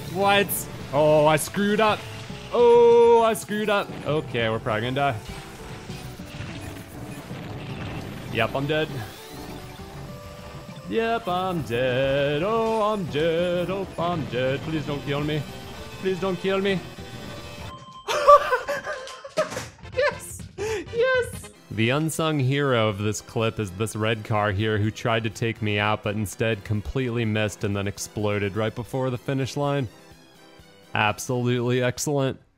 What? Oh, I screwed up. Oh, I screwed up. Okay, we're probably gonna die. Yep, I'm dead. Yep, I'm dead. Oh, I'm dead. Oh, I'm dead. Please don't kill me. Please don't kill me. Yes! Yes! The unsung hero of this clip is this Ryukahr here who tried to take me out but instead completely missed and then exploded right before the finish line. Absolutely excellent.